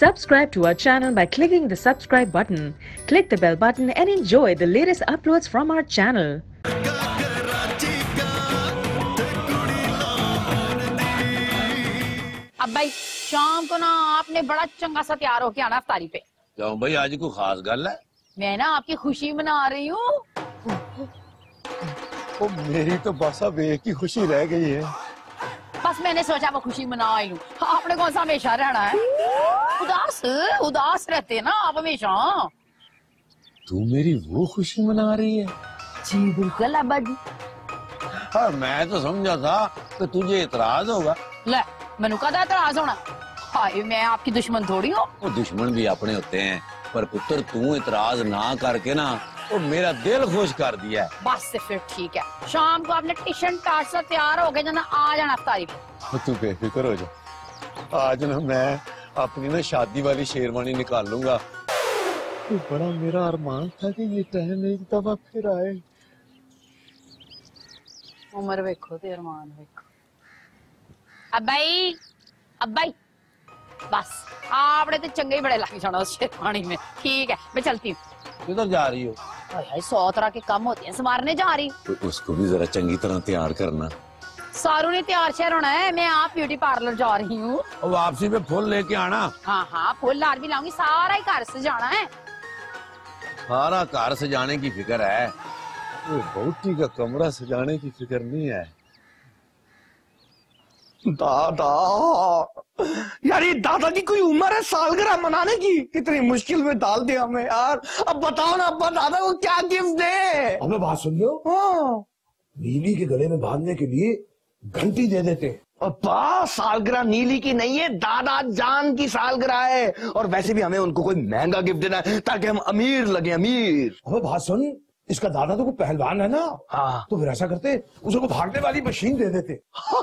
Subscribe to our channel by clicking the subscribe button. Click the bell button and enjoy the latest uploads from our channel. अब भाई शाम को ना आपने बड़ा चंगा सा तैयार होके आना इफ्तारी पे। क्यों भाई, आज कोई खास गल है? मैं ना आपकी खुशी मना रही हूँ। तो मेरी तो बस अब एक ही खुशी रह गई है। बस मैंने सोचा वो खुशी मना आई लूं। आपने कौन सा हमेशा रहना है? उदास उदास रहते हैं ना आप हमेशा। तू मेरी वो खुशी मना रही है? जी बिल्कुल अब्बा जी। हाँ, मैं तो समझा था कि तुझे इतराज होगा। ले मैनू कदा इतराज होना? हाय मैं आपकी दुश्मन थोड़ी हूँ। वो दुश्मन भी अपने होते हैं, पर पुत्र तू इतराज ना करके ना वो मेरा दिल खुश कर दिया है। बस से फिर ठीक है, शाम को आपने टिशन टाट से तैयार हो गए जना आ जाना इफ्तारी पे। तू बेफिक्र हो जा, आज ना मैं अपनी ना शादी वाली शेरवानी निकाल लूंगा। तो बड़ा मेरा अरमान था कि ये टाइम एक दफा फिर आए। उम्र देखो ते अरमान देखो। अब्बाई बस आपने तो चंगे ही बड़े लग जाना उस शेरवानी में। ठीक है मैं चलती हूँ। किधर जा रही हो? 100 तरह के काम होते हैं, संवारने जा रही। तो उसको भी जरा चंगी तरह तैयार करना। सारू ने तैयार शेर होना है, मैं आप ब्यूटी पार्लर जा रही हूँ। और वापसी में फूल लेके आना। हाँ फूल लार भी लाऊंगी, सारा ही घर से जाना है। सारा घर सजाने की फिक्र है, वो बहुती का कमरा सजाने की फिक्र नहीं है। दादा यार, ये दादाजी कोई उम्र है सालगिरह मनाने की? कितनी मुश्किल में डाल दिया हमें यार। अब बताओ ना अब्बा, दादा को क्या गिफ्ट दे? हमें बात सुन लो। हाँ, नीली के गले में बांधने के लिए घंटी दे देते। अब्बा सालगिरह नीली की नहीं है, दादा जान की सालगिरह है। और वैसे भी हमें उनको कोई महंगा गिफ्ट देना है ताकि हम अमीर लगे, अमीर। हमें बात सुन, इसका दादा तो कोई पहलवान है ना। हाँ तो फिर ऐसा करते, उसको भागने वाली मशीन दे देते।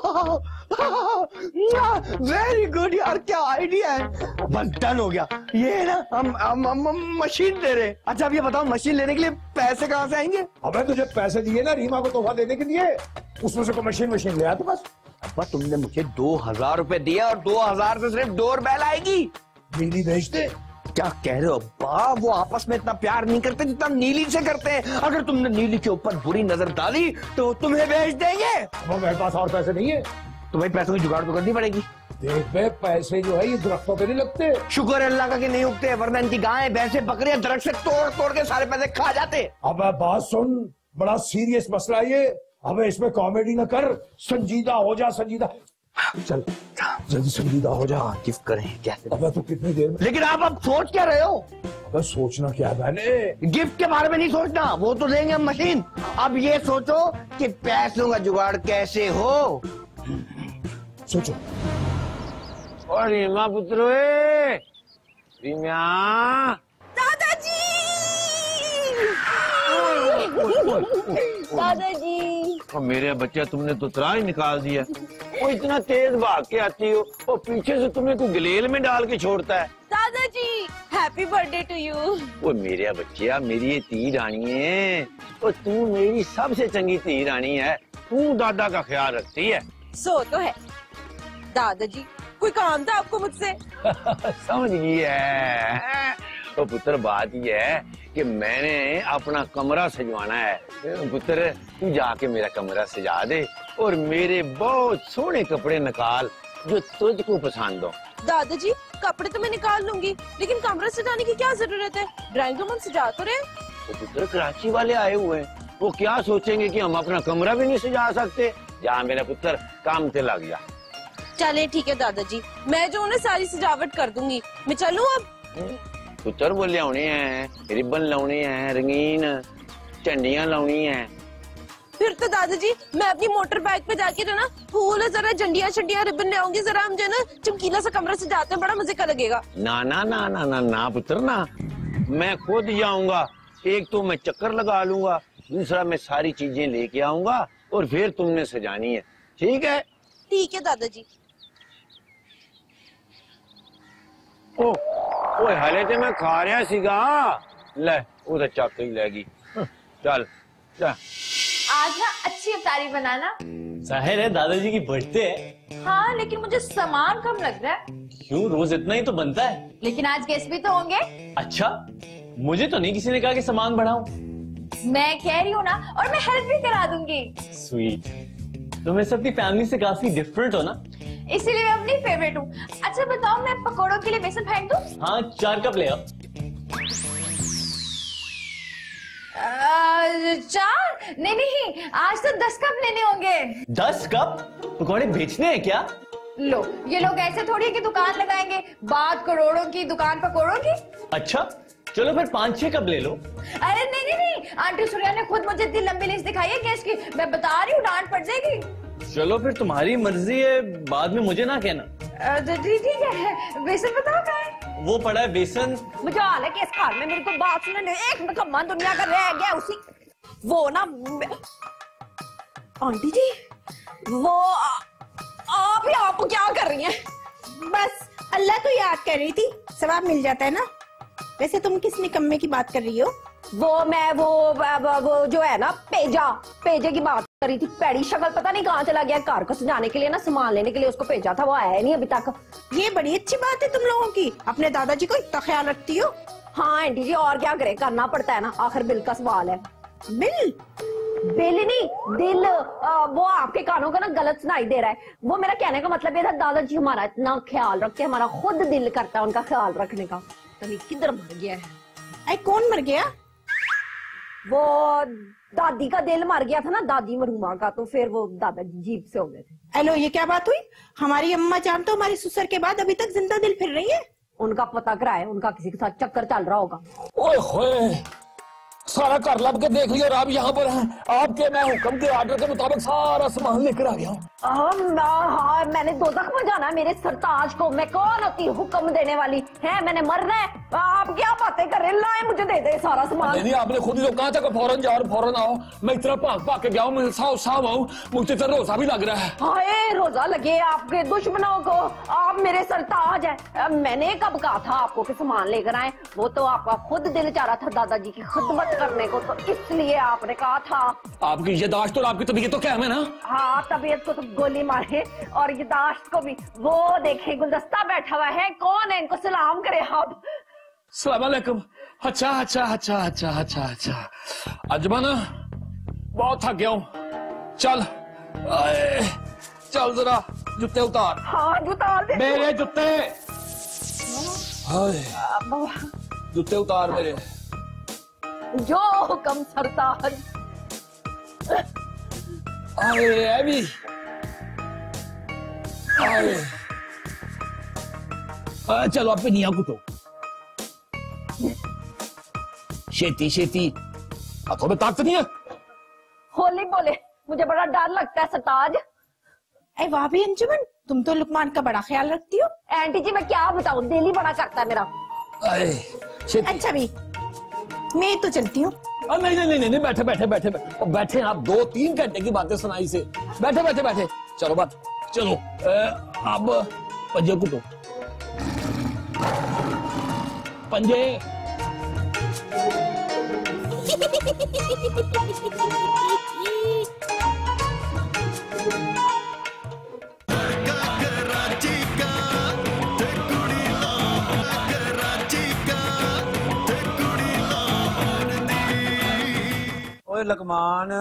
वेरी गुड यार, क्या आइडिया है। बस डन हो गया, ये ना हम मशीन दे रहे। अच्छा अब ये बताओ, मशीन लेने के लिए पैसे कहाँ से आएंगे? अबे तुझे पैसे दिए ना रीमा को तोहफा देने के लिए, उसमें से कोई मशीन ले आया तो बस। अब्बा तुमने मुझे 2000 रुपए दिया और 2000 से सिर्फ डोर बेल आएगी। नीली भेजते। क्या कह रहे हो अब्बा? वो आपस में इतना प्यार नहीं करते जितना नीली से करते हैं। अगर तुमने नीली के ऊपर बुरी नजर डाली तो तुम्हें भेज देंगे। अब मेरे पास और पैसे नहीं है। तो भाई पैसों की जुगाड़ तो करनी पड़ेगी। देख बे, पैसे जो है ये दरख्तों पे नहीं लगते। शुक्र है अल्लाह का कि नहीं उगते, वरना इनकी गायें भैंसें बकरियां दरख्त से तोड़ तोड़ के सारे पैसे खा जाते। अब बात सुन, बड़ा सीरियस मसला है ये। अब इसमें कॉमेडी न कर, संजीदा हो जा, संजीदा। चल जल्दी संजीदा हो जा। गिफ्ट करें क्या? अबे तू कितनी देर में? लेकिन आप अब सोच क्या रहे हो? अबे सोचना क्या है मैंने? गिफ्ट के बारे में नहीं सोचना, वो तो देंगे हम मशीन। अब ये सोचो कि पैसों का जुगाड़ कैसे हो। सोचो। और रीमा पुत्र, रीमा दादाजी और मेरे बच्चा, तुमने तो तरा ही निकाल दिया। वो इतना तेज भाग के आती हो और पीछे से तुम्हें कोई गलेल में डाल के छोड़ता है। दादाजी हैप्पी बर्थडे टू यू। वो मेरे बच्चिया, मेरी ये धी रानी है और तू मेरी सबसे चंगी धी रानी है। तू दादा का ख्याल रखती है। सो तो है दादाजी, कोई काम था आपको मुझसे? समझ गई है। तो पुत्र बात ये है कि मैंने अपना कमरा सजवाना है। पुत्र तू जाके मेरा कमरा सजा दे और मेरे बहुत सोहने कपड़े निकाल जो तुझको पसंद हो। दादाजी कपड़े तो मैं निकाल लूंगी, लेकिन कमरा सजाने की क्या जरूरत है? ड्राइंग रूम हम सजा तो रहे। तो पुत्र कराची वाले आए हुए हैं, वो क्या सोचेंगे कि हम अपना कमरा भी नहीं सजा सकते। जा मेरा पुत्र, काम पे लग जा। चले ठीक है दादाजी, मैं जो उन्हें सारी सजावट कर दूंगी। मैं चलूँ अब? पुत्र वो लियाने हैं, रिबन लाने हैं, रंगीन झंडियां लानी है। फिर तो दादाजी मैं अपनी मोटर बाइक पे जाके जो ना फूल जरा झंडियां शंडियां रिबन ले आऊंगी। जरा हम जो ना चमकीला सा कमरा सजाते हैं, बड़ा मजे का लगेगा। ना ना ना ना ना ना पुत्र ना, मैं खुद जाऊंगा। एक तो मैं चक्कर लगा लूंगा, दूसरा मैं सारी चीजें लेके आऊंगा और फिर तुमने सजानी है। ठीक है? ठीक है दादाजी। ओए हाले ते मैं खा रहा सीगा। ले वो तो चक ही लेगी। चल चल। आज ना अच्छी इफ्तारी बनाना। जाहिर है दादाजी की बर्थडे है। हाँ, लेकिन मुझे सामान कम लग रहा है। क्यों, रोज इतना ही तो बनता है। लेकिन आज गेस्ट भी तो होंगे। अच्छा, मुझे तो नहीं किसी ने कहा कि सामान बढ़ाऊं। मैं कह रही हूँ ना, और मैं हेल्प भी करा दूंगी। स्वीट, तुम वैसे अपनी फैमिली से काफी डिफरेंट हो ना, इसीलिए मैं अपनी फेवरेट हूँ। अच्छा बताओ, मैं पकौड़ों के लिए बेसन फेंक दूं? हाँ, 4 कप ले आओ। 4? नहीं, आज तो 10 कप लेने होंगे। 10 कप? पकौड़े बेचने हैं क्या? लो, ये लोग ऐसे थोड़ी है कि दुकान लगाएंगे, बात करोड़ों की, दुकान पकौड़ों की। अच्छा, चलो फिर 5-6 कप ले लो। अरे नहीं, आंटी सूर्या ने खुद मुझे इतनी लंबी लिस्ट दिखाई है गेस्ट की, मैं बता रही हूँ, डांट पड़ जाएगी। चलो फिर तुम्हारी मर्जी है, बाद में मुझे ना कहना। ठीक है, बेसन बताओ क्या है? वो पड़ा है बेसन। मुझे हाल है कि इस घर में मेरे को बात सुनने एक निकम्मा दुनिया का रह गया उसी वो ना आंटी जी, वो आप यहाँ पे क्या कर रही हैं? बस अल्लाह को याद कर रही थी, सवाब मिल जाता है ना। वैसे तुम किस निकम्मे की बात कर रही हो? वो जो है ना, पेजे की बात कर रही थी। पैड़ी शक्ल पता नहीं कहाँ चला गया, कार को सजाने के लिए ना, सामान लेने के लिए उसको भेजा था, वो आया नहीं अभी तक। ये बड़ी अच्छी बात है तुम लोगों की, अपने दादाजी को इतना ख्याल रखती हो। हाँ आंटी जी, और क्या करे, करना पड़ता है ना, आखिर बिल का सवाल है। बिल नहीं, दिल। वो आपके कानों का ना गलत सुनाई दे रहा है। वो मेरा कहने का मतलब ये था, दादाजी हमारा इतना ख्याल रखते हैं, हमारा खुद दिल करता है उनका ख्याल रखने का। तभी किधर मर गया है? आई कौन मर गया? वो दादी का दिल मर गया था ना, दादी मरहुमा का, तो फिर वो दादाजी जीप से हो गए थे। हेलो, ये क्या बात हुई? हमारी अम्मा जान तो हमारी ससुर के बाद अभी तक जिंदा दिल फिर रही है। उनका पता कराए, उनका किसी के साथ चक्कर चल रहा होगा। ओए होए, सारा घर लब के देख लिया और आप यहाँ पर हैं। आपके मैं हुक्म के आर्डर के मुताबिक सारा सामान लेकर आ गया हूँ। हाँ, मैंने दोज़ख में जाना है, मेरे सरताज को। मैं कौन होती हुक्म देने वाली है? मैंने मरना है। आप क्या बातें कर रहे हैं? लाए मुझे दे दे सारा सामान। नहीं, आपने खुद ही तो कहा था कि फौरन जाओ और फौरन आओ। मैं इतना भाग के गया हूँ, मैं साफ आऊँ, मुझे तो रोजा भी लग रहा है। हाय, रोजा लगे आपके दुश्मनों को, आप मेरे सरताज हैं। मैंने कब कहा था आपको कि सामान लेकर आए? वो तो आपका खुद दिल चाह रहा था दादाजी की खिदमत करने को, तो इसलिए आपने कहा था। आपकी यादाश्त और आपकी तबीयत तो क्या है ना? हाँ, तबीयत को तो गोली मारे और यादाश्त को भी। वो देखे गुलदस्ता बैठा हुआ है, कौन है? इनको सलाम करे आप। सलाम अलैकुम। अच्छा, अजमन बहुत थक गया हूँ, चल जरा जूते उतार। हाँ, उतार दे मेरे जूते। जूते उतार मेरे। जो हुक्म सरताज। अभी चलो आप पिनिया कुटो, छेती हाथों में ताकत नहीं है। होली बोले, मुझे बड़ा डर लगता है सरताज। ऐ वाह भी अंजुमन, तुम तो लुकमान का बड़ा ख्याल रखती हो। आंटी जी मैं क्या बताऊं, दिल ही बड़ा करता है मेरा। अच्छा भी, मैं तो चलती हूँ। नहीं, बैठे आप 2-3 घंटे की बातें सुनाई से। बैठे चलो अब पंजे कुटो, पंजे। ओए लकमान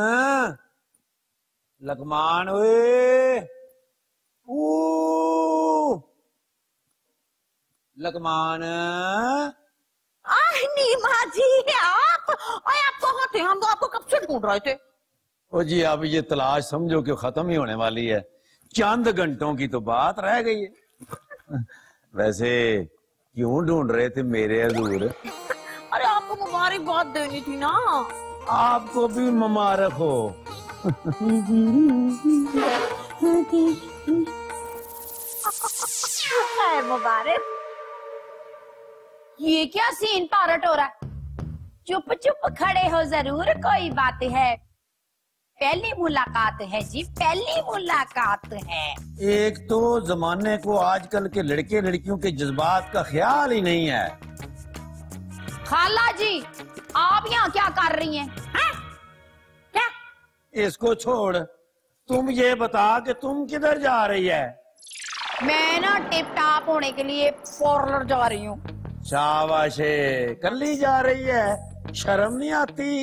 ओए, लकमान। नीमा जी, आप कहाँ थे? हम तो आपको कब से ढूंढ रहे थे। ओ जी, अब ये तलाश समझो कि खत्म ही होने वाली है, चंद घंटों की तो बात रह गई है। वैसे क्यों ढूंढ रहे थे मेरे हजूर? अरे आपको मुबारकबाद देनी थी ना। आपको भी मुबारक हो। मुबारक। ये क्या सीन पारट हो रहा है? चुप चुप खड़े हो, जरूर कोई बात है। पहली मुलाकात है जी, पहली मुलाकात है। एक तो जमाने को आजकल के लड़के लड़कियों के जज्बात का ख्याल ही नहीं है। खाला जी, आप यहाँ क्या कर रही हैं? इसको छोड़, तुम ये बता कि तुम किधर जा रही है? मैं ना टिप टाप होने के लिए पार्लर जा रही हूँ। शाबाश, कल्ली जा रही है, शर्म नहीं आती?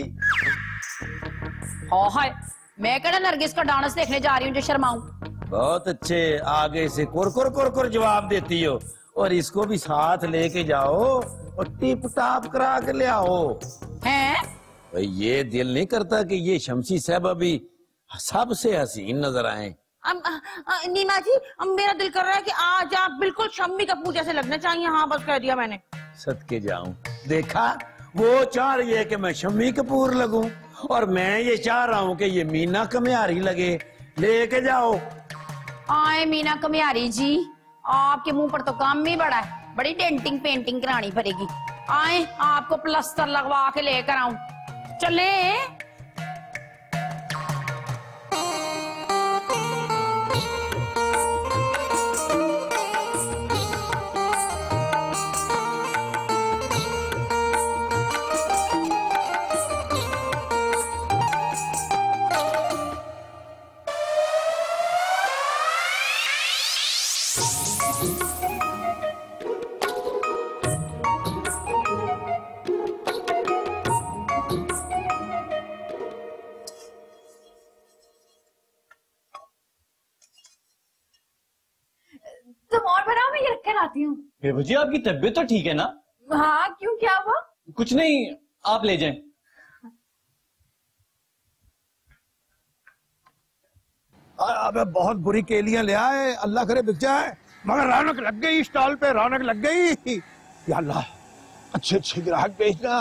हाँ हाय, मैं कहना नरगिस का डांस देखने जा रही हूँ जो शर्माऊं। बहुत अच्छे, आगे से कुरकुर कुरकुर जवाब देती हो। और इसको भी साथ लेके जाओ और टिप टाप करा के ले आओ। हैं? भाई ये दिल नहीं करता कि ये शमसी साहब अभी सबसे हसीन नजर आए। नीमा जी, मेरा दिल कर रहा है कि आज आप बिल्कुल शम्मी कपूर जैसे लगना चाहिए। हाँ बस कह दिया मैंने। सदके जाऊं, देखा वो चाह रही है कि मैं शम्मी कपूर लगूं और मैं ये चाह रहा हूं कि ये मीना कमियारी लगे। लेके जाओ। आए मीना कमियारी जी, आपके मुंह पर तो काम भी बड़ा है, बड़ी डेंटिंग पेंटिंग करानी पड़ेगी। आए आपको प्लास्टर लगवा के लेकर आऊं। चले। तुम और बनाओ, मैं ये रख कर आती हूँ। बेबू जी आपकी तबीयत तो ठीक है ना? हाँ क्यों, क्या हुआ? कुछ नहीं, आप ले जाएं। अबे बहुत बुरी केलियां ले आए, अल्लाह करे बिक जाए। मगर रौनक लग गई स्टॉल पे, रौनक लग गई। या अल्लाह, अच्छे अच्छे ग्राहक भेजना।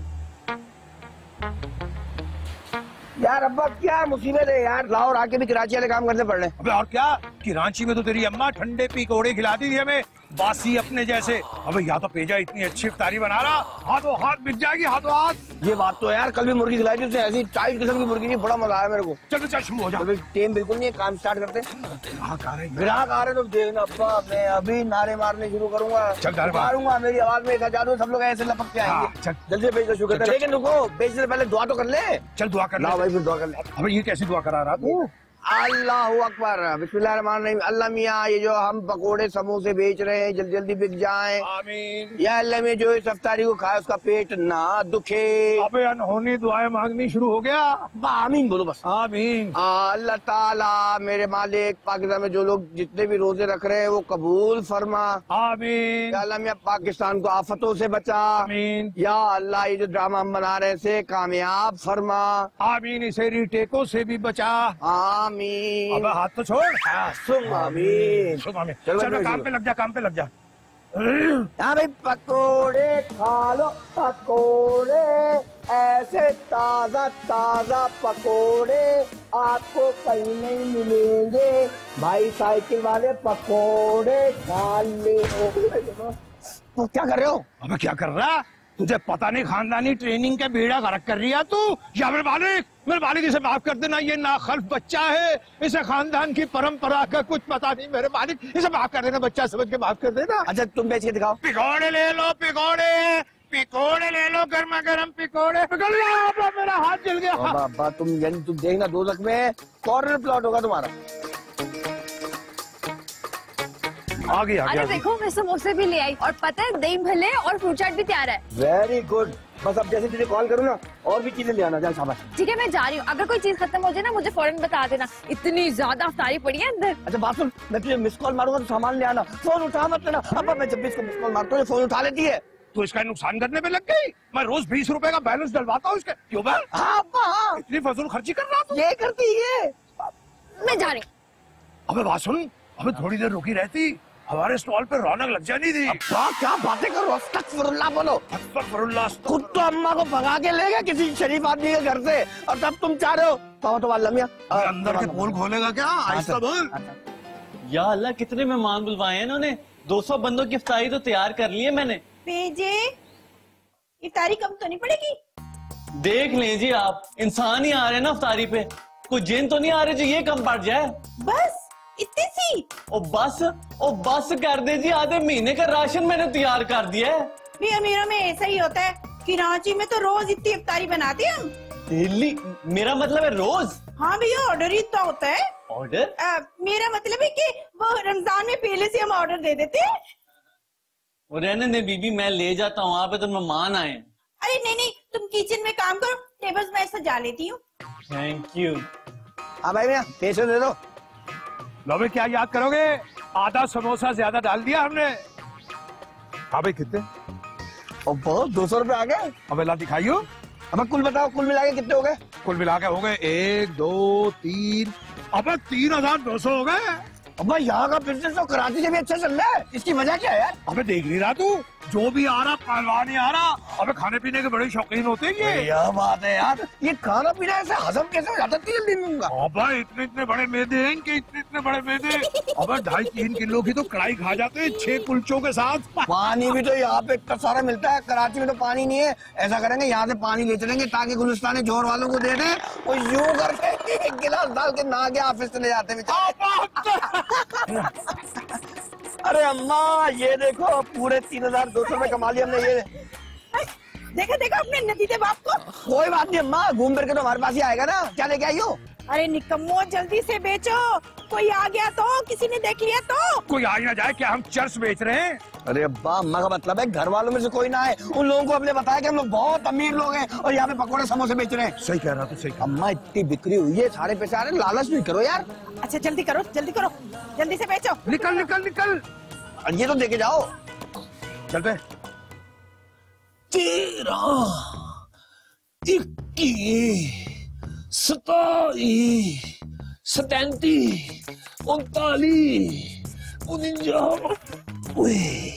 यार अब्बा क्या मुसीबत है यार, लाहौर आके भी कराची वाले काम करने पड़ रहे। अबे और क्या, कराची में तो तेरी अम्मा ठंडे पकौड़े खिलाती थी हमें, बासी अपने जैसे। अबे या तो पेजा इतनी अच्छी इफ्तारी बना रहा, हाथों हाथ बिक जाएगी, हाथों हाथ। ये बात तो यार, कल भी मुर्गी खिलाई थी उसने, ऐसी टाइट किस्म की मुर्गी थी, बड़ा मजा आया मेरे को। चल चल शुरू हो जा। टेम बिल्कुल नहीं है, काम स्टार्ट करते। ग्राहक आ रहे तो देखना अब्बा, मैं अभी नारे मारने शुरू करूंगा, मारूंगा, मेरी आवाज में इतना जादू, सब लोग ऐसे लपक के आएंगे। जल्दी भेज दो शुक्र। लेकिन रुको, बेचने से पहले दुआ तो कर ले। चल दुआ कर ले भाई, फिर दुआ कर ले। अबे ये कैसी दुआ करा रहा तू? अल्लाहू अकबर, बिस्मिल्लाहिर्रहमानिर्रहीम। अल्लाह मियाँ, ये जो हम पकोड़े समोसे बेच रहे हैं जल्दी जल्दी बिक जाएं। आमीन। या अल्लाह में जो इस अफ्तारी को खाए उसका पेट ना दुखे। अबे अनहोनी दुआएं मांगनी शुरू हो गया। आमीन बोलो बस। आमीन। अल्लाह ताला मेरे मालिक, पाकिस्तान में जो लोग जितने भी रोजे रख रहे हैं वो कबूल फरमा। आमीन। या अल्लाह मियाँ पाकिस्तान को आफतों से बचा। आमीन। या अल्लाह ये जो ड्रामा हम बना रहे से कामयाब फरमा। आमीन। इसे रीटेकों से भी बचा। आमीन। अबे हाथ तो छोड़। सुन आमीन। चल काम पे लग जा, काम पे लग जा। हाँ भाई, पकोड़े खा लो पकोड़े, ऐसे ताजा ताजा पकोड़े आपको कहीं नहीं मिलेंगे। भाई साइकिल वाले पकोड़े खा ले। तो क्या कर रहे हो? अबे क्या कर रहा? तुझे पता नहीं खानदानी ट्रेनिंग का बेड़ा गर्क कर रही है तू? या मेरे मालिक इसे माफ कर देना, ये नाखल्फ बच्चा है, इसे खानदान की परंपरा का कुछ पता नहीं। मेरे मालिक इसे माफ कर देना, बच्चा समझ के माफ कर देना। अच्छा तुम बेच के दिखाओ। पिकौड़े ले लो, पिकौड़े ले लो, गर्मा गर्म पिकौड़े। मेरा हाथ जल गया। बाबा तुम देखना, 2 लाख में कॉर्नर प्लॉट होगा तुम्हारा। आ गया। अरे देखो, मैं समोसे भी ले आई, और पता है दही भल्ले और फ्रूट चाट भी तैयार है। Very good. बस अब जैसे तुझे कॉल करूँ ना, और भी चीजें ले आना। जा शाबाश। ठीक है, मैं जा रही हूँ। अगर कोई चीज खत्म हो जाए ना, मुझे फौरन बता देना। इतनी ज्यादा अफ्तारी पड़ी है अंदर। अच्छा बात सुन, मैं तुझे मिस कॉल मारूंगा तो सामान ले आना, फोन उठा मत लेना। अब मैं जब भी इसको मिस कॉल मारता हूँ फोन उठा लेती है। तो इसका नुकसान करने पे लग गई। मैं रोज 20 रुपए का बैलेंस डलवाता हूँ इसके। क्यों बा? हाँ, इतनी फजूल खर्ची कर रहा तू? ये करती है। मैं जा रही हूँ। अबे बात सुन, अबे थोड़ी देर रुकी रहती, हमारे स्टॉल पे रौनक लग जानी थी। क्या बातें करो, अस्तगफिरुल्लाह बोलो। अस्तगफिरुल्लाह। खुद तो अम्मा को भगा के ले गए किसी शरीफ आदमी के घर से, और तब तुम चाह रहे हो तो अल्लाह मियां अंदर के पोल खोलेगा क्या? आहिस्ता बोल। या अल्लाह, कितने मेहमान बुलवाए हैं इन्होंने। 200 बंदों की इफ्तारी तो तैयार कर ली है मैंने। भेजे, इफ्तारी कम तो नहीं पड़ेगी? देख लें जी आप, इंसान ही आ रहे हैं ना इफ्तारी पे, कोई जिन तो नहीं आ रहे जो ये कम पड़ जाए। बस इतनी सी? ओ बस कर दे जी, आधे महीने का राशन मैंने तैयार कर दिया है। भी अमीरों में ऐसा ही होता है कि कराची में तो रोज इतनी इफ्तारी बनाते हैं हम। डेली? मेरा मतलब है रोज। हाँ भैया, ऑर्डर ही इतना होता है। ऑर्डर? मेरा मतलब है कि वो रमजान में पहले से हम ऑर्डर दे देते हैं। वो रहने दे बीबी, मैं ले जाता हूँ, वहाँ पे तो मेहमान आए। अरे नहीं नहीं, तुम किचन में काम करो, टेबल्स मैं सजा लेती हूँ। Thank you. हाँ भाई भैया, पैसे दे दो। लो भाई, क्या याद करोगे, आधा समोसा ज्यादा डाल दिया हमने। हाँ भाई, कितने? बहुत 200 रुपए आ गए। अब ला दिखाइयो। अब कुल बताओ, कुल मिला के कितने हो गए? कुल मिला के हो गए 1 2 3, अब 3200 हो गए। अब यहाँ का बिजनेस तो कराची से भी अच्छा चल रहा है, इसकी वजह क्या है यार? अबे देख नहीं रहा तू, जो भी आ रहा पहलवान ही आ रहा। अबे खाने पीने के बड़े शौकीन होते हैं ये। क्या बात है यार, ये खाना पीना ऐसे हजम कैसे हो जाता है जल्दी में? अबे इतने बड़े मैदे हैं इनके, इतने बड़े मैदे। अबे 2.5-3 किलो की तो कढ़ाई खा जाते हैं 6 कुलचों के साथ। पानी भी तो यहाँ पे इतना सारा मिलता है, कराची में तो पानी नहीं है। ऐसा करेंगे, यहाँ से पानी ले चलेंगे ताकि गुलिस्तानी जोर वालों को दे दें, वो यूं करके 1 गिलास डाल के नहा के ऑफिस चले जाते हैं। अरे अम्मा, ये देखो पूरे 3200 रुपए कमा लिया हमने। ये देखा देखा अपने नतीजे बाप को। कोई बात नहीं अम्मा, घूम फिर के तो हमारे पास ही आएगा ना। क्या लेके आई हो? अरे निकम्मो, जल्दी से बेचो, कोई आ गया तो, किसी ने देख लिया तो। कोई आ ही ना जाए, क्या हम चर्च बेच रहे हैं? अरे अब्बा, अम्मा का मतलब है घर वालों में से कोई ना आए। उन लोगों को हमने बताया कि हम लोग बहुत अमीर लोग हैं और यहाँ पे पकौड़े समोसे बेच रहे हैं। सही कह रहा तू, सही। अम्मा इतनी बिक्री हुई है, सारे पैसे आ रहे हैं, लालच नहीं करो यार। अच्छा जल्दी करो, जल्दी करो, जल्दी से बेचो। निकल निकल निकल, ये तो देके जाओ। चल पे। 13, 21, 27, 37, 39, 49।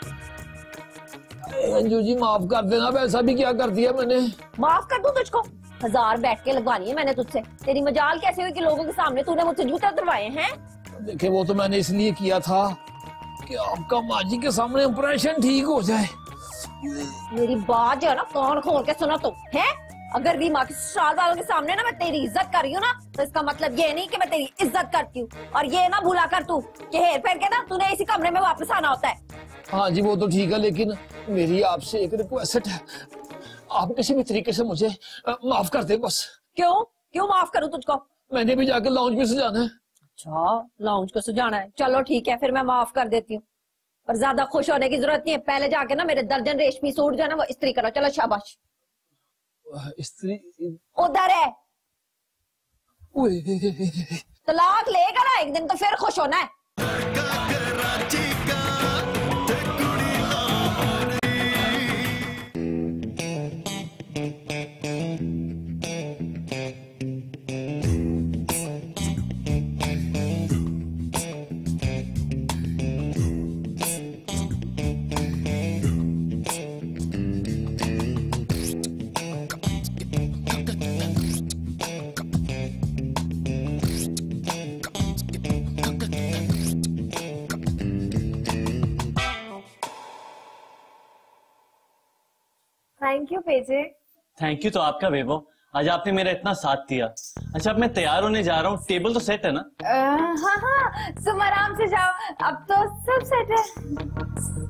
अंजू जी माफ कर देना, वैसा भी क्या कर दिया मैंने। माफ कर दूं तुझको? 1000 बैठ के लगवानी है मैंने तुझसे। तेरी मजाल कैसे हुई कि लोगों के सामने तूने मुझसे जूते उतरवाए हैं? देखे, वो तो मैंने इसलिए किया था कि आपका माजी के सामने इंप्रेशन ठीक हो जाए। मेरी बात जो है ना, कान खोल के सुनो तुम, है? अगर भी माँ के ससुराल वालों के सामने ना मैं तेरी इज्जत कर रही हूँ ना, तो इसका मतलब ये नहीं कि मैं तेरी इज्जत करती हूँ। और ये ना भूला कर तू कि हेर फेर के ना तूने इसी कमरे में वापस आना होता है। हाँ जी, वो तो ठीक है, लेकिन मेरी आपसे एक रिक्वेस्ट है, आप किसी भी तरीके से मुझे माफ कर दे बस। क्यों क्यों माफ करूँ तुझको? मैंने भी जाके लाउंज में सजाना है। अच्छा, लाउंज को सजाना है, चलो ठीक है, फिर मैं माफ कर देती हूँ। पर ज्यादा खुश होने की जरूरत नहीं है, पहले जाके ना मेरे दर्जन रेशमी सूट जो है ना वो इस्त्री करो। चलो शाबाश। इस्त्री उधर है, तलाक लेगा ना एक दिन तो फिर खुश होना है। थैंक यू पेजे। थैंक यू तो आपका बेबो, आज आपने मेरा इतना साथ दिया। अच्छा, अब मैं तैयार होने जा रहा हूँ, टेबल तो सेट है ना? हाँ हाँ, तुम आराम से जाओ, अब तो सब सेट है।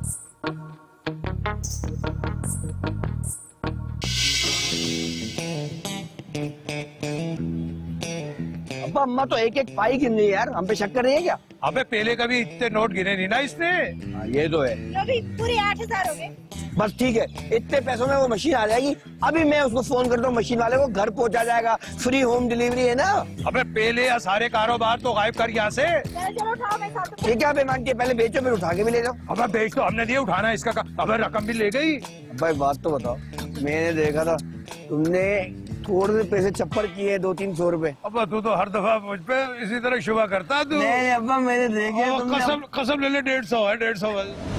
अब्बा, अम्मा तो एक एक पाई गिन रही है यार, हम पे शक कर रही है क्या? अबे पहले कभी इतने नोट गिने नहीं ना इसने। ये तो है। अभी पूरे 8000 हो गए। बस ठीक है, इतने पैसों में वो मशीन आ जाएगी। अभी मैं उसको फोन करता हूँ, मशीन वाले को घर पहुंचा जाएगा, फ्री होम डिलीवरी है ना। अबे पहले या सारे कारोबार तो गायब कर यहाँ से। चलो उठाओ, मैं साथ में। ठीक है, अबे मांगती है, पहले बेचो फिर उठा के भी ले जाओ। अबे बेच तो हमने दिए, उठाना इसका अबे रकम भी ले गई। भाई बात तो बताओ, मैंने देखा था तुमने थोड़े से पैसे चप्पल किए 200-300 रुपए। अब तू तो हर दफा मुझ पे इसी तरह शुभा करता है तू। नहीं अब्बा, मैंने देखे। कसम ले ले, 150 है, 150 है।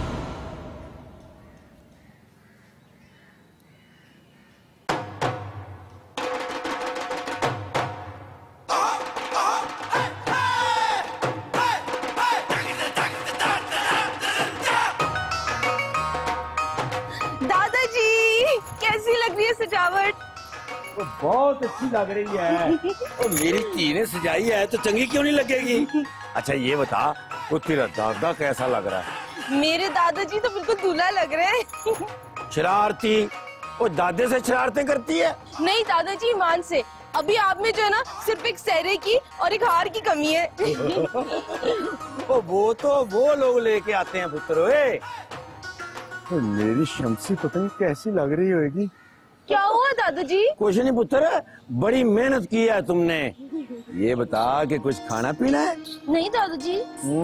दादाजी कैसी लग रही है सजावट? तो बहुत अच्छी लग रही है। और मेरी धी ने सजाई है तो चंगी क्यों नहीं लगेगी? अच्छा ये बता, वो तेरा दादा कैसा लग रहा है? मेरे दादाजी तो बिल्कुल दूल्हा लग रहे हैं। शरारती, वो दादे से शरारतें करती है? नहीं दादाजी, ईमान से अभी आप में जो है ना सिर्फ एक सहरे की और एक हार की कमी है। वो तो वो लोग लेके आते हैं पुत्र। ओए तो मेरी शमसी पता नहीं कैसी लग रही होगी। क्या हुआ दादाजी? कुछ नहीं पुत्र, बड़ी मेहनत की है तुमने। ये बता कि कुछ खाना पीना है? नहीं दादाजी।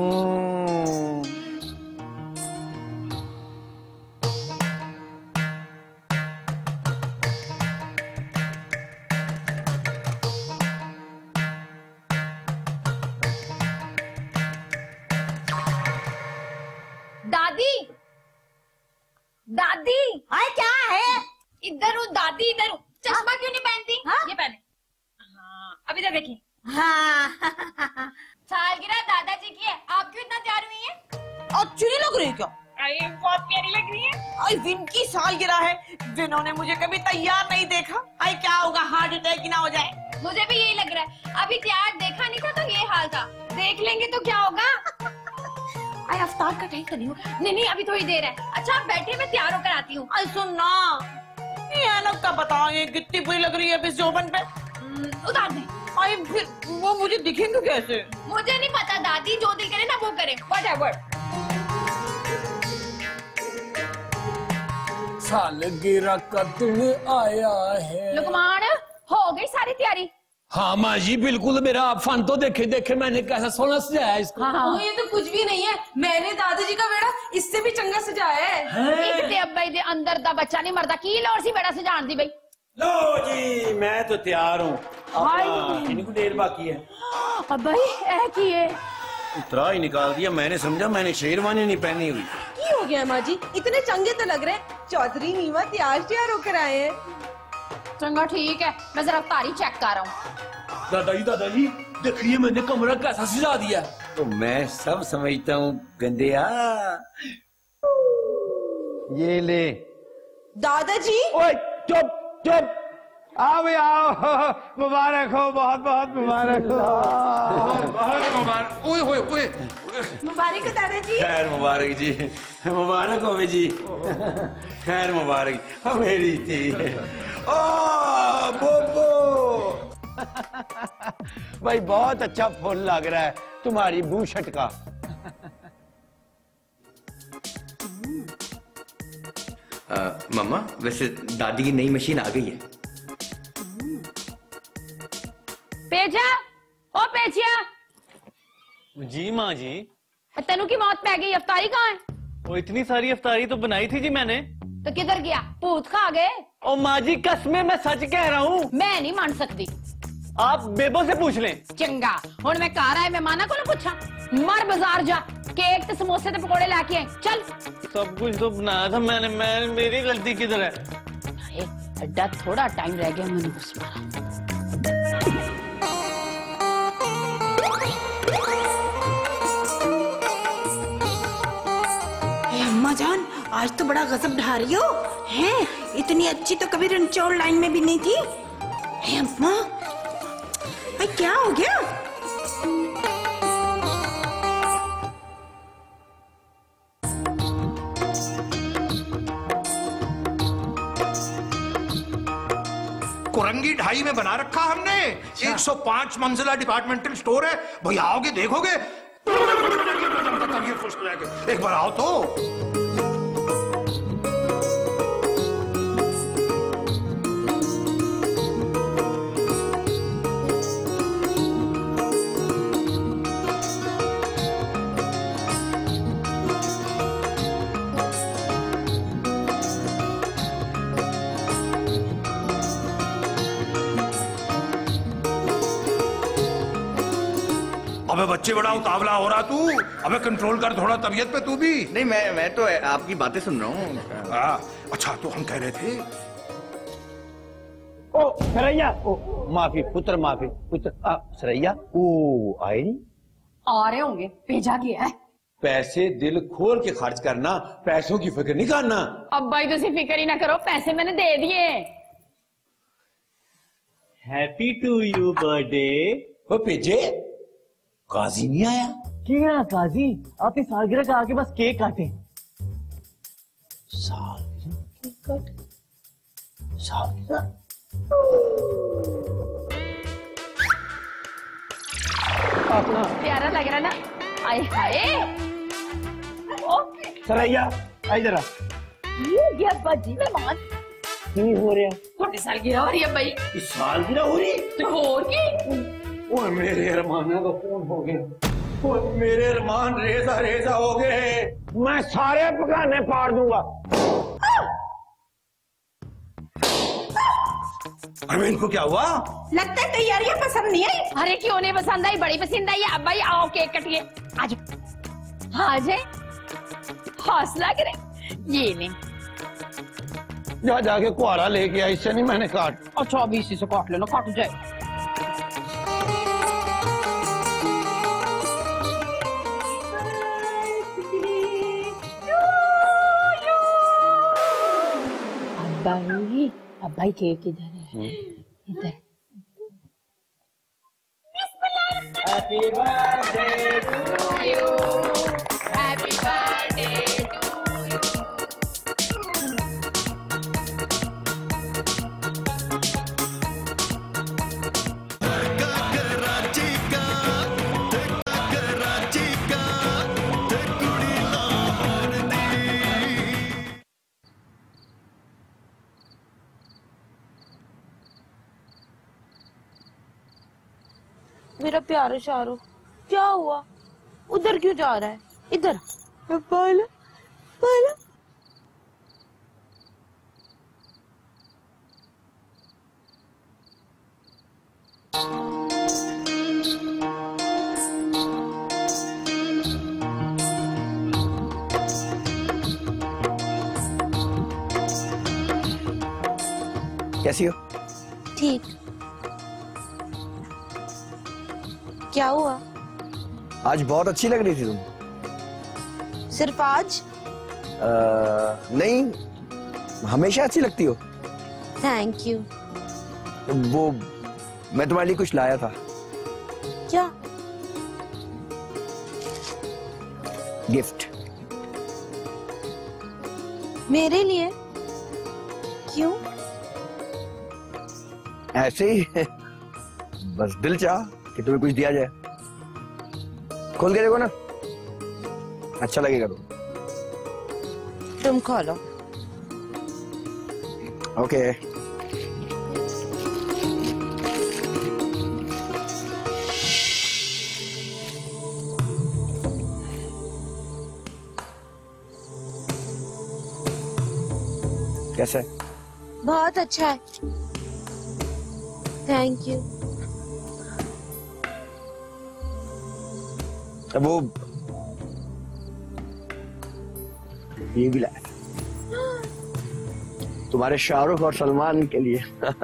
दादी दादी हाय क्या है? इधर हूँ दादी, इधर हूँ। चश्मा क्यों नहीं पहनती? ये पहने। हाँ अभी तक देखिए। हाँ सालगिरह दादाजी की है, आप क्यों इतना तैयार हुई हैं? अच्छी नहीं लग रही क्या? अरे बहुत प्यारी लग रही है। आई विन की सालगिरह है, जिन्होंने मुझे कभी तैयार नहीं देखा। आई क्या होगा, हार्ट अटैक ही ना हो जाए। मुझे भी यही लग रहा है, अभी तैयार देखा नहीं था तो ये हाल था, देख लेंगे तो क्या होगा। आई अफ्तार का टाइम करी हो। नहीं अभी थोड़ी देर है। अच्छा आप बैठे, मैं तैयार होकर आती हूँ। आई सुन ना, ये लोग का बताओ ये कितनी बुरी लग रही है इस जोबन पे। उतार दे। आई फिर वो मुझे दिखेंगे कैसे? मुझे नहीं पता दादी, जो दिल करे ना वो करे, व्हाटएवर। सालगिरह का दिन आया है। लुकमान हो गई सारी तैयारी? हाँ माँ जी बिल्कुल, मेरा फन तो देखे देखे मैंने कैसा सोना सजाया इसको। हाँ। ये तो कुछ भी नहीं है, मैंने दादाजी का बेड़ा इससे भी चंगा सजाया है। एक दे अब्बाई दे अंदर दा बच्चा नहीं मरदा, की लोड़ सी बेड़ा सजान दी भाई। लो जी मैं तो तैयार हूँ, इनको देर बाकी है। अब्बाई ऐ की है उतरा ही निकाल दिया, मैंने समझा मैंने शेरवानी नहीं पहनी हुई। की हो गया माँ जी, इतने चंगे तो लग रहे हैं। चौधरी नीवा तैयार होकर आए हैं। चंगा ठीक है, मैं जरा तारी चेक कर रहा हूँ। दादाजी देखिए मैंने कमरा कैसा सजा दिया। तो मैं सब समझता हूँ गंदिया। ये ले दादाजी। ओए चुप चुप, आओ भाई आओ, मुबारक हो, बहुत बहुत मुबारक हो, बहुत मुबारक। ओए ओए ओए, मुबारक हो दादाजी। खैर मुबारक जी, मुबारक हो जी, खैर मुबारक मेरी थी। ओ बोबो भाई बहुत अच्छा फूल लग रहा है तुम्हारी बूशट का। मम्मा वैसे दादी की नई मशीन आ गई है। पेजा ओ पेचिया। जी माँ जी। तेनू की मौत पै गई, अफ्तारी कहाँ है? वो इतनी सारी अफ्तारी तो बनाई थी जी मैंने। तो किधर गया, भूत खा गए? ओ माँ जी कसमें मैं सच कह रहा हूँ। मैं नहीं मान सकती, आप बेबो से पूछ लें। चंगा हुण मैं घर आए मेहमाना को ना पूछा, मर बाजार जा, केक ते समोसे ते पकोड़े लाके आए। चल सब कुछ तो बनाया था मैंने, मेरी गलती किधर है? एड्डा थोड़ा टाइम रह गया, मैंने घुस मारा। अम्मा जान आज तो बड़ा गजब ढा रही हो हैं, इतनी अच्छी तो कभी रणचौड़ लाइन में भी नहीं थी। अम्मा भाई क्या हो गया? कुरंगी ढाई में बना रखा हमने। 105 मंजिला डिपार्टमेंटल स्टोर है, भाई आओगे देखोगे खुश हो जाएंगे। एक बार आओ तो। अबे बच्चे बड़ा उतावला हो रहा तू, अबे कंट्रोल कर थोड़ा तबीयत पे तू भी। नहीं मैं तो आपकी बातें सुन रहा हूँ। अच्छा तो हम कह रहे थे। ओ सरैया, ओ माफी पुत्र, माफी पुत्र। सरैया ओ आए नहीं? आ रहे होंगे, भेजा गया है। पैसे दिल खोल के खर्च करना, पैसों की फिक्र नहीं करना। अब भाई तुसी फिक्र ही ना करो, पैसे मैंने दे दिए। Happy to you birthday. वो भेजे काजी नहीं आया क्या? काजी आपने सालगिरह का आके बस केक काटे। सालगिरह केक काटे? सालगिरह अपना प्यारा लग रहा ना। आए हाय सरैया इधर आ। ये अब्बा जी मेहमान नहीं हो रहा थोड़ी सालगिरह हो रही है भाई। इस सालगिरह हो रही तो और की ओए मेरे अरमाना का खून हो गए। ओए मेरे अरमान रेजा रेजा हो गए। मैं सारे पकाने पाड़ दूंगा। अरे इनको क्या हुआ? लगता है तैयारियां पसंद नहीं आई। अरे क्यों नहीं पसंद आई, बड़ी पसंद आई है। अब भाई आओ केक कटिए। आज हाँ जाए हौसला करे। ये ले जा जाके कुआरा लेके आई, इससे नहीं मैंने काट। अच्छा अभी इसी से काट लेना, काट जाए। अब भाई केक किधर है? इधर। Happy birthday to you, happy birthday to you. मेरा प्यारा शाहरुख, क्या हुआ? उधर क्यों जा रहा है? इधर पाला पाला। कैसी हो? ठीक। क्या हुआ? आज बहुत अच्छी लग रही थी तुम। सिर्फ आज? नहीं, हमेशा अच्छी लगती हो। Thank you. वो मैं तुम्हारे लिए कुछ लाया था। क्या? गिफ्ट। मेरे लिए? क्यों? ऐसे ही बस दिल चाह कि तुम्हें कुछ दिया जाए। खोल के देखो ना, अच्छा लगेगा तुम खोलो। ओके। कैसा है? बहुत अच्छा है। Thank you. वो ये भी लाया तुम्हारे शाहरुख और सलमान के लिए।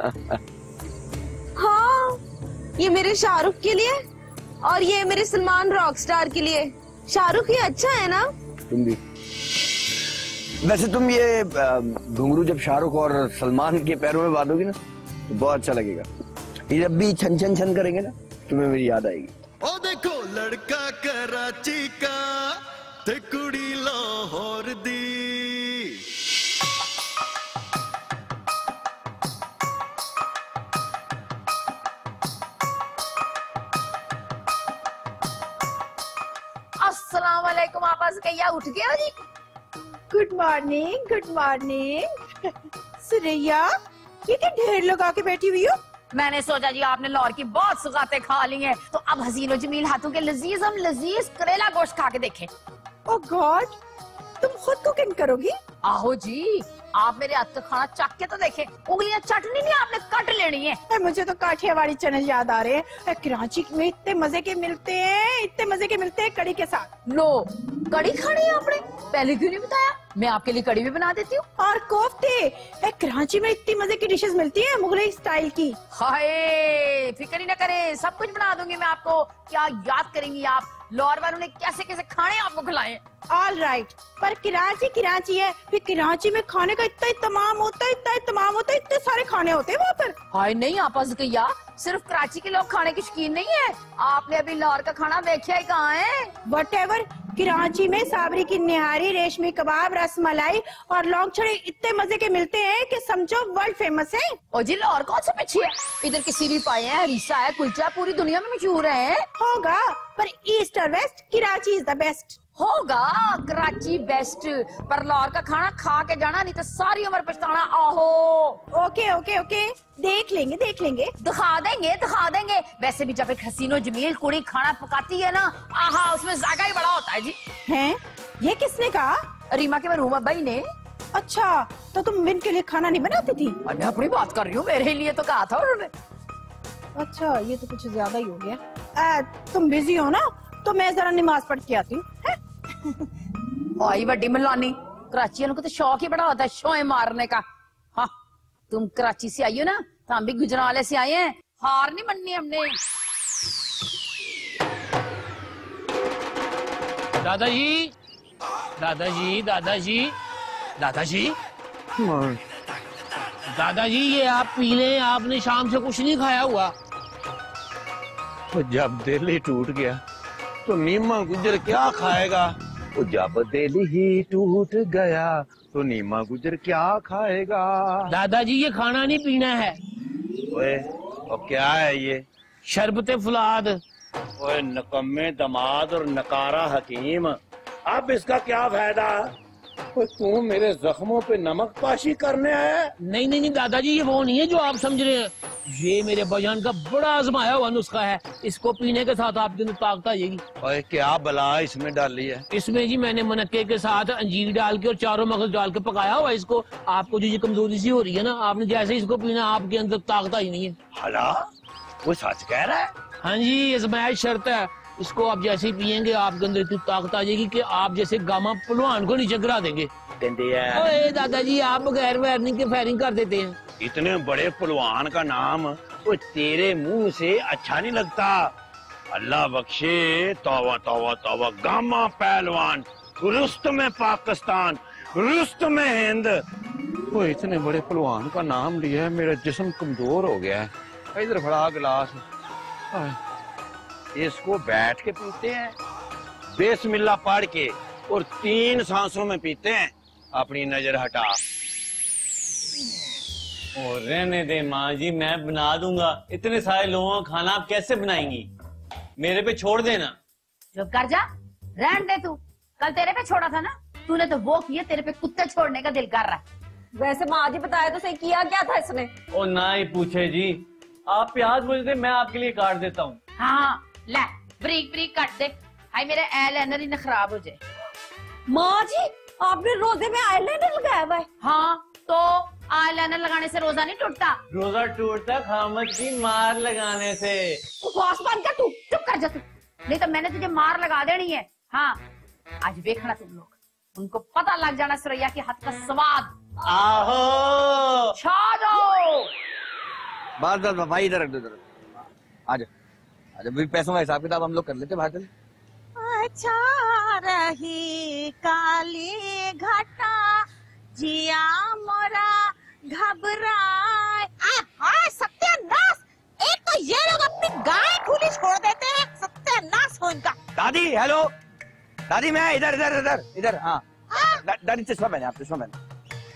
हाँ, ये मेरे शाहरुख के लिए और ये मेरे सलमान रॉकस्टार के लिए। शाहरुख ये अच्छा है ना? तुम भी। वैसे तुम ये घुंघरू जब शाहरुख और सलमान के पैरों में बांधोगी ना तो बहुत अच्छा लगेगा। ये जब भी छन छन छन करेंगे ना तुम्हें मेरी याद आएगी। ओ देखो लड़का कराची का ते कुड़ी लाहौर दी। अस्सलाम वालेकुम। आप कैया उठ गया जी? Good morning, good morning. Suraiya, ये क्या ढेर लगा के बैठी हुई हो? मैंने सोचा जी आपने लाहौर की बहुत सुगाते खा ली हैं, तो अब हसीन और जमील हाथों के लजीज हम लजीज करेला गोश्त खा के देखें। ओह गॉड, तुम खुद कुकिंग करोगी? आहो जी, आप मेरे हाथ का खाना चख के तो देखें। उंगलियां चटनी नहीं, आपने कट लेनी है। मुझे तो काठियावाड़ी चने याद आ रहे हैं। कराची में इतने मजे के मिलते हैं, इतने मजे के मिलते हैं कड़ी के साथ। लो, कड़ी खानी है आपने? पहले क्यों नहीं बताया? मैं आपके लिए कड़ी भी बना देती हूँ। और कोफ्ते। कराची में इतनी मजे की डिशेस मिलती है मुगलई स्टाइल की। हाय, फिक्र ही न करें, सब कुछ बना दूंगी मैं आपको। क्या याद करेंगी आप? लाहौर वालों ने कैसे कैसे खाने आपको खिलाए। ऑल राइट, पर कराची कराची है, फिर कराची में खाने का इतना तमाम होता है, इतना तमाम होता है, इतने सारे खाने होते हैं वहाँ पर। हाय नहीं आपा ज़किया, सिर्फ कराची के लोग खाने के शौकीन नहीं है। आपने अभी लाहौर का खाना देखा ही कहाँ है? वटेवर, कराची में साबरी की निहारी, रेशमी कबाब, रसमलाई और लौंग छड़े इतने मजे के मिलते हैं कि समझो वर्ल्ड फेमस है। ओ जी लाहौर कौन सा पीछे है? इधर किसी भी पाए हैं, हरीसा है, कुलचा पूरी दुनिया में मशहूर है। होगा, पर ईस्ट और west Karachi is the best. होगा कराची बेस्ट, पर लाहौर का खाना खा के जाना, नहीं तो सारी उम्र पछताना। आहो ओके ओके ओके, देख लेंगे दिखा देंगे। वैसे भी जब एक हसीनो जमील कुड़ी खाना पकाती है ना, आहा उसमें जायका ही बड़ा होता है जी। हैं? ये किसने कहा? रीमा के मरूमा भाई ने। अच्छा, तो तुम विन के लिए खाना नहीं बनाती थी? मैं अपनी बात कर रही हूँ, मेरे लिए तो कहा था उन्होंने। अच्छा, ये तो कुछ ज्यादा ही हो गया। तुम बिजी हो ना, तो मैं जरा नमाज पढ़ के आती हूँ। आई बड़ी मलानी, कराची को तो शौक ही बड़ा होता है शोए मारने का। हाँ, तुम कराची से आई हो ना, तो हम भी गुजरावाले से आए हैं, हार नहीं मननी हमने। दादाजी, दादाजी, दादाजी, दादाजी, दादाजी, ये आप पी लें, आपने शाम से कुछ नहीं खाया हुआ। तो जब दिल ही टूट गया तो नीमा गुजर क्या खाएगा? तो जब दिल ही टूट गया तो नीमा गुजर क्या खाएगा? दादाजी, ये खाना नहीं पीना है। ओए, और क्या है ये? शरबते फुलाद। ओए नकम्मे दमाद और नकारा हकीम, अब इसका क्या फायदा? तू मेरे जख्मों पे नमक पाशी करने आया? नहीं नहीं नहीं दादाजी, ये वो नहीं है जो आप समझ रहे हैं। ये मेरे बजान का बड़ा आजमाया हुआ नुस्खा है, इसको पीने के साथ आपके अंदर ताकत आ जाएगी। ओए क्या बला इसमें डाली है? इसमें जी मैंने मुनक्के के साथ अंजीर डाल के और चारों मगज डाल के पकाया हुआ इसको। आपको जो ये कमजोरी सी हो रही है ना, आपने जैसे इसको पीना, आपके अंदर ताकत आई नहीं है। हला, वो सच कह रहा है? हाँ जी, आजमाइश शर्त है। इसको आप जैसे ही पियेंगे, आपके अंदर इतनी ताकत आ जाएगी कि आप जैसे गामा पहलवान को नीचे गिरा देंगे। ओए दादाजी, आप बगैर वार्निंग के फायरिंग कर देते हैं। इतने बड़े पहलवान का नाम वो तेरे मुंह से अच्छा नहीं लगता। अल्लाह बख्शे, तौबा तौबा तौबा, गामा पहलवान, रुस्तम पाकिस्तान, रुस्तम हिंद। वो इतने बड़े पहलवान का नाम लिया है, मेरा जिस्म कमजोर हो गया है। इधर फड़ा गिलास, इसको बैठ के पीते हैं, बिस्मिल्लाह पढ़ के, और 3 सांसों में पीते हैं। अपनी नजर हटा। और रहने दे माँ जी, मैं बना दूंगा। इतने सारे लोगों का खाना आप कैसे बनाएंगी? मेरे पे छोड़ देना। चुप कर जा, रहन दे। तू कल तेरे पे छोड़ा था ना, तूने तो वो किया, तेरे पे कुत्ते छोड़ने का दिल कर रहा है। वैसे माँ जी बताया तो सही, किया क्या था इसने? और ना ही पूछे जी, आप प्याज बोलते, मैं आपके लिए काट देता हूँ। हाँ ले, ब्रीक ब्रीक काट दे। हाय मेरा आईलाइनर ही न खराब हो जाए। माँ जी, आपने रोजे में आईलाइनर लगाया हुआ है? हाँ, तो आईलाइनर लगाने से रोजा नहीं टूटता। रोजा टूटता खामद की मार लगाने से। उपवास बांध कर तू चुप कर जा तू, नहीं तो मैंने तुझे मार लगा देनी है। हाँ, आज देखना तुम लोग, उनको पता लग जाना सुरैया के हाथ का स्वाद। आहो, छा जाओ। बस भाई, इधर इधर आजा आजा, भी पैसों का हिसाब किताब हम लोग कर लेते भाई। अच्छा रही काली घटा, जिया मोरा घबराए। सत्यानाश, एक तो ये लोग अपनी गाय खुली छोड़ देते हैं, सत्यानाश हो इनका। दादी, हेलो दादी, मैं इधर इधर इधर इधर। हाँ दादी, चश्मा पहने आप, चश्मा पहने।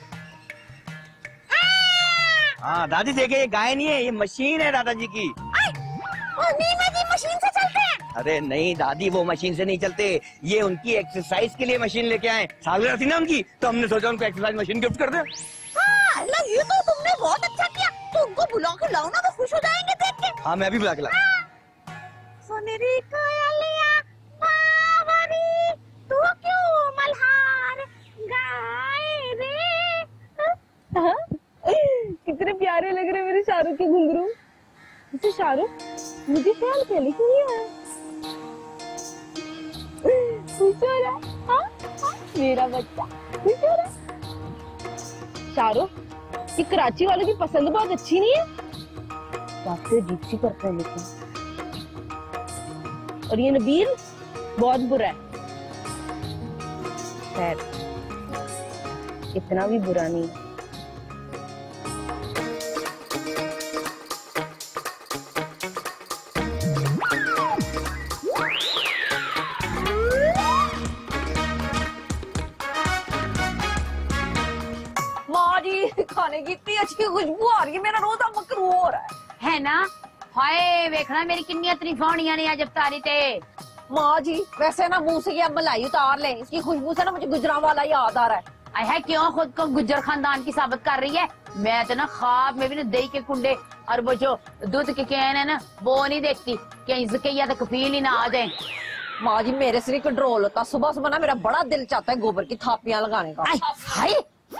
हाँ दादी, देखिए ये गाय नहीं है, ये मशीन है दादाजी की। जी मशीन से चलते हैं? अरे नहीं दादी, वो मशीन से नहीं चलते, ये उनकी एक्सरसाइज के लिए मशीन लेके आए। सालगिरह थी ना उनकी, तो हमने सोचा उनको एक्सरसाइज मशीन गिफ्ट कर दे। हाँ, ये तो तुमने बहुत अच्छा किया। तो उनको बुला के लाओ ना, वो खुश हो जाएंगे देख के। हाँ, मैं भी बुला के ला। सुनरी कोयलिया बावरी, तू क्यों मल्हार गाए रे। कितने प्यारे लग रहे मेरे शाहरुख के घुंघरू। वैसे शाहरुख, मुझे ख्याल पहले क्यों नहीं आया? खुश हो रहा है? हाँ? हाँ? मेरा बच्चा खुश हो रहा है। शाहरुख, ये कराची वालों की पसंद बहुत अच्छी नहीं है, बातें अजीब सी करता है लेकिन। और ये नबील बहुत बुरा है। खैर, इतना भी बुरा नहीं। खाने की इतनी अच्छी खुशबू आ रही है, मेरा रोजा मकरू हो रहा है ना। हाय वेखना मेरी कितनी तरीफा होनियां ने आज अफ्तारी ते। माँ जी वैसे ना मुंह से ये अब मलाई उतार ले, इसकी खुशबू से ना मुझे गुजरांवाला याद आ रहा है। है क्यों खुद को गुज्जर खानदान की साबित कर रही है? मैं तो ना ख्वाब में भी ना दही के कुंडे और वो जो दूध के कैन है ना वो नहीं देखती, कहीं ज़किया तो कफील ही ना आ जाए। माँ जी मेरे से कंट्रोल होता, सुबह सुबह ना मेरा बड़ा दिल चाहता है गोबर की थापियां लगाने का। हाय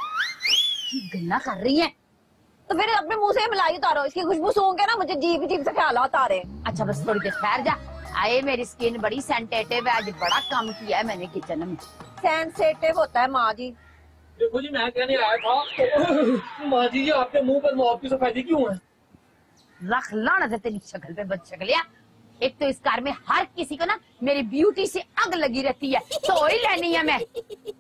गन्ना कर रही है तो फिर अपने मुंह से मलाई उतारो, इसकी खुशबू सूंघ के ना मुझे जीप जीप से ख्याल आ रहे। अच्छा बस थोड़ी देर ठहर जा। आए मेरी स्किन बड़ी सेंसिटिव है, आज बड़ा काम किया है मैंने किचन में। सेंसिटिव होता है माँ जी। देखो जी मैं कहने आया था माँ जी आपके मुंह पर मौत की सफेदी क्यों है? रख लाना था तेरी शक्ल पे बद शक्लिया। एक तो इस कार में हर किसी को ना मेरी ब्यूटी से आग लगी रहती है, तो ही लेनी है मैं।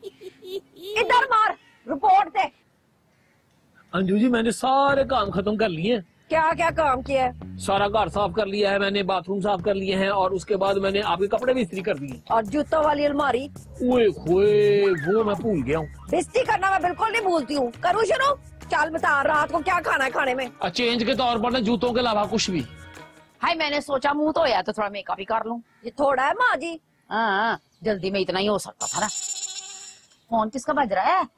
इधर मार रिपोर्ट दे। अंजू जी मैंने सारे काम खत्म कर लिए। क्या क्या काम किया है? सारा घर साफ कर लिया है मैंने, बाथरूम साफ कर लिए हैं और उसके बाद मैंने आपके कपड़े भी इस्त्री कर दिए। और जूता वाली अलमारी? ओए होए वो मैं भूल गया हूँ। इस्त्री करना मैं बिल्कुल नहीं भूलती हूँ। करूँ शुरू? चल बता रात को क्या खाना है खाने में? चेंज के तौर पर ना जूतों के अलावा कुछ भी। हाय मैंने सोचा मुंह धोया तो थोड़ा मेकअप ही कर लूं। ये थोड़ा है माँ जी। हाँ जल्दी में इतना ही हो सकता था ना। फोन किसका बज रहा है?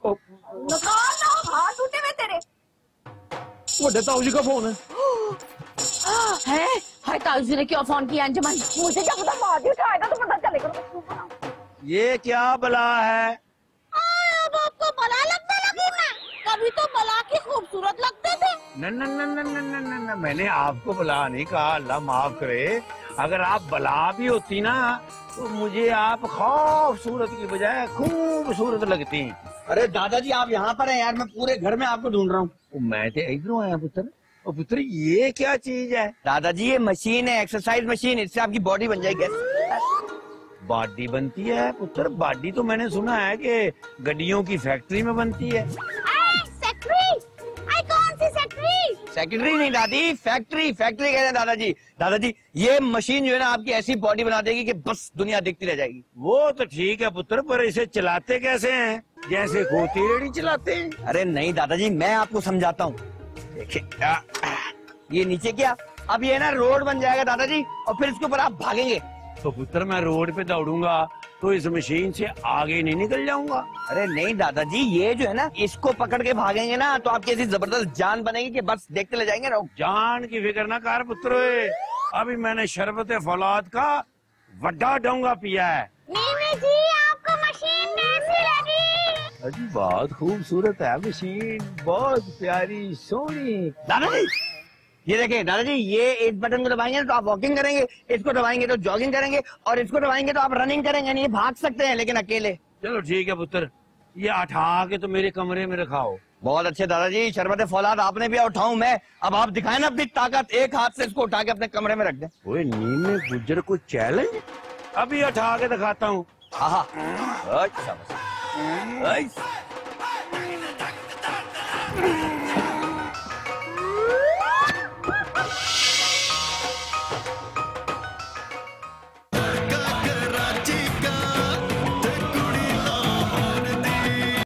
हाथ टूटे हुए तेरे। बड़े ताऊ जी का फोन है। हाय ताऊ जी ने क्यों फोन किया अंजुमन? मुझे क्या पता, माँ जी उठाएगा तो पता चलेगा। ये क्या बला है? अब आपको बला लगने लगी मैं? कभी तो बला के खूबसूरत लगते थे। न मैंने आपको बला नहीं कहा, अल्लाह माफ करे। अगर आप बला भी होती ना तो मुझे आप खूबसूरत की बजाय खूबसूरत लगती। अरे दादाजी आप यहाँ पर हैं यार, मैं पूरे घर में आपको ढूंढ रहा हूँ। मैं तो इधरों आया पुत्र। और पुत्र ये क्या चीज है? दादाजी ये मशीन है, एक्सरसाइज मशीन, इससे आपकी बॉडी बन जाएगी। बॉडी बनती है पुत्र? बॉडी तो मैंने सुना है कि गड्डियों की फैक्ट्री में बनती है। सेक्रेटरी नहीं दादी, फैक्ट्री फैक्ट्री कहते हैं दादाजी। दादाजी ये मशीन जो है ना आपकी ऐसी बॉडी बना देगी कि बस दुनिया देखती रह जाएगी। वो तो ठीक है पुत्र, पर इसे चलाते कैसे हैं? जैसे गोती रेडी चलाते हैं? अरे नहीं दादाजी मैं आपको समझाता हूँ। देखिए ये नीचे क्या, अब ये ना रोड बन जाएगा दादाजी और फिर इसके ऊपर आप भागेंगे। तो पुत्र मैं रोड पे दौड़ूंगा तो इस मशीन से आगे नहीं निकल जाऊंगा? अरे नहीं दादाजी ये जो है ना इसको पकड़ के भागेंगे ना तो आपकी ऐसी जबरदस्त जान बनेगी कि बस देखते ले जाएंगे। जान की फिक्र ना कर पुत्र, अभी मैंने शरबत फौलाद का वड्डा डोंगा पिया है। मीमी जी आपको मशीन कैसी लगी? अजी बहुत खूबसूरत है मशीन, बहुत प्यारी सोनी। दादाजी ये देखिए दादाजी, ये इस बटन को दबाएंगे तो आप वॉकिंग करेंगे, इसको दबाएंगे तो जॉगिंग करेंगे और इसको दबाएंगे तो आप रनिंग करेंगे। नहीं भाग सकते हैं लेकिन अकेले। चलो ठीक है पुत्र, ये उठा के तो मेरे कमरे में रखाओ। बहुत अच्छे दादाजी, शरबत फौलाद आपने भी उठाऊं मैं? अब आप दिखाएं ना अपनी ताकत, एक हाथ से इसको उठा के अपने कमरे में रख दें। ओए नीम में गुज्जर को चैलेंज? अभी उठा के दिखाता हूँ। अच्छा